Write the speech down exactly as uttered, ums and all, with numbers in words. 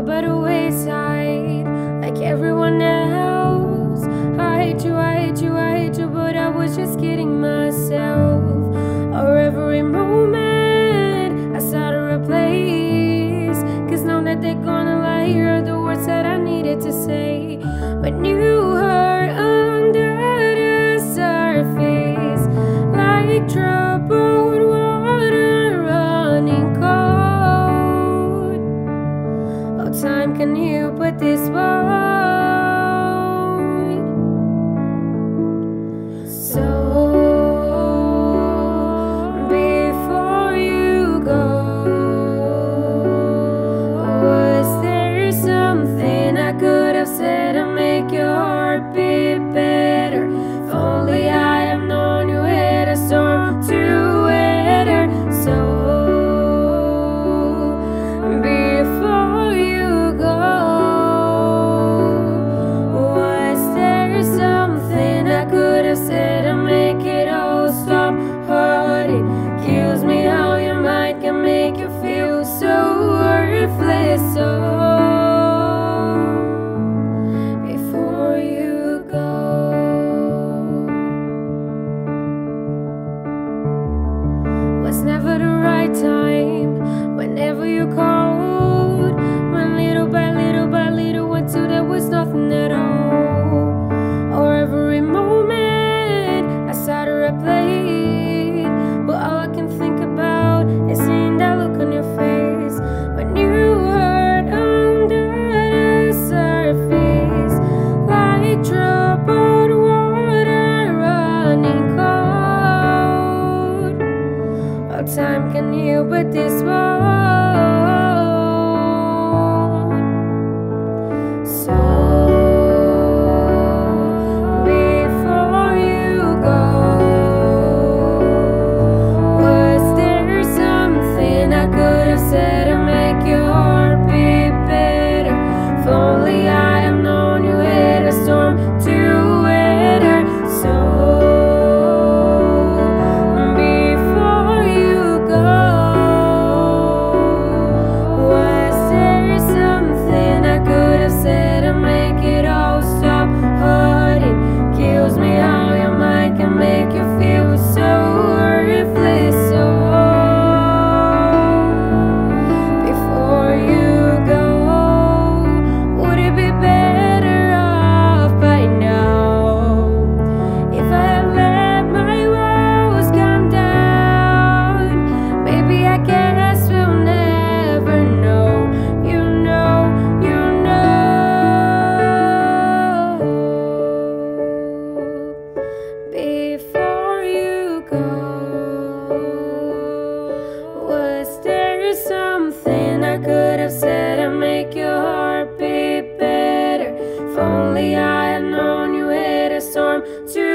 by the wayside, like everyone else. I hate you, I hate you, I hate you, but I was just kidding myself. Or every moment I saw to replace, cause now that they're gonna lie, hear the words that I needed to say. When you hurt under the surface, like troubled water running cold. Oh, time can heal, but this won't. So before you go, was there something I could have said to make your heart beat better? If only I have known you had a storm to weather. So before you go, was there something I could have said to make it all stop hurting? Kills me how your mind can make you feel so worthless. So before you go, was never the right time. Whenever you called, when little by little by little went to there was nothing at all. Or every moment I saw to replay it, but all I can think about is seeing that look on your face when you hurt under the surface, like troubled water running cold. All time can heal, but this won't. So before you go, was there something I could have said to make your heart beat better? If only I have known you had a storm to weather. So before you go, was there something I could have said to make it all stop hurting? Kills me how your mind can make you feel so worthless. So before you go, would it be better off by now if I had let my walls come down? Maybe I guess we'll never know. You know, you know. Before you go, was there something I could have said to make your heart beat better? If only I had known you had a storm to